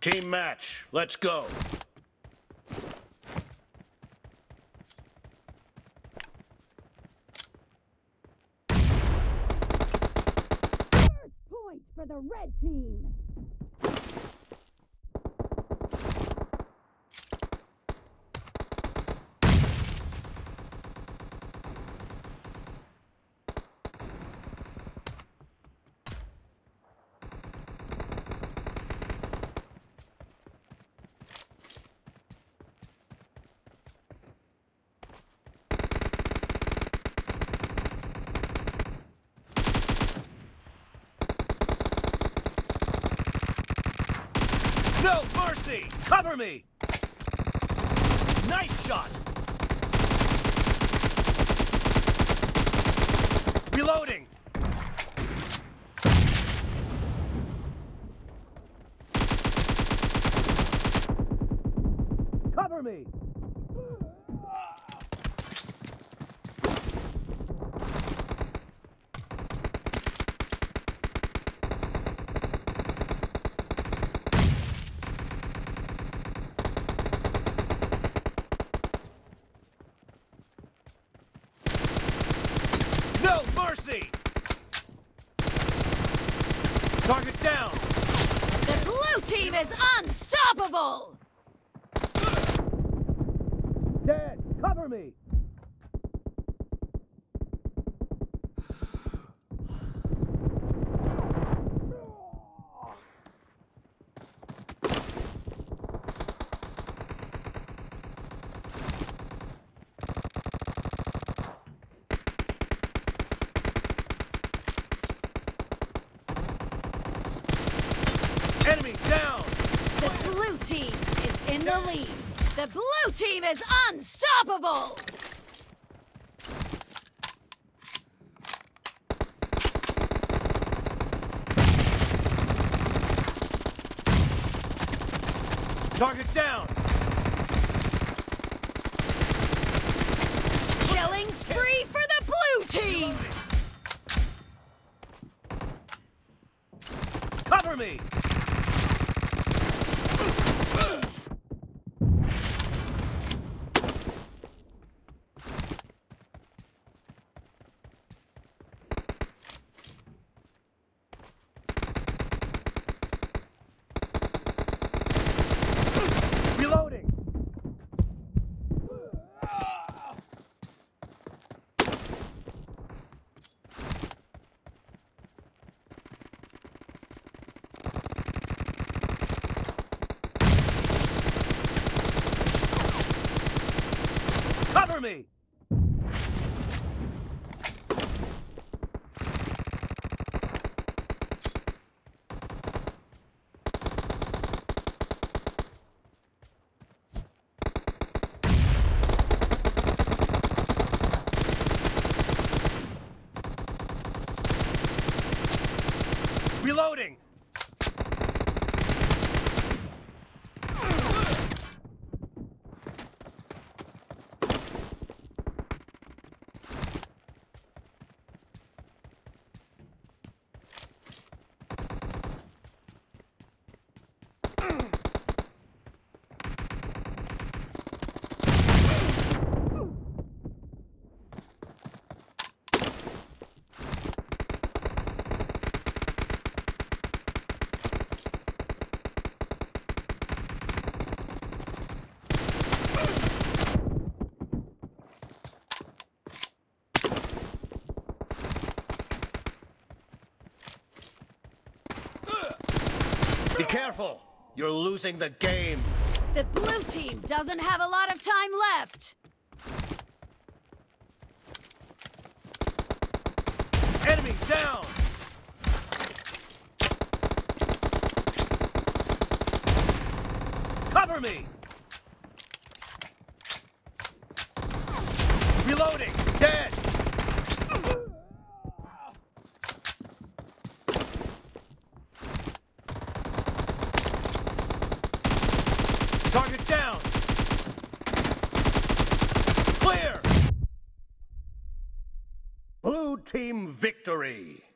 Team match, let's go. First point for the red team. No mercy! Cover me! Nice shot! Reloading! Cover me! No mercy! Target down! The blue team is unstoppable! Dead! Cover me! Enemy down! The blue team is in the lead. The blue team is unstoppable! Target down! Killing spree for the blue team! Cover me! Reloading! Cover me! Reloading! Be careful! You're losing the game! The blue team doesn't have a lot of time left. Enemy down! Cover me! Reloading! Dead! Target down! Clear! Blue team victory!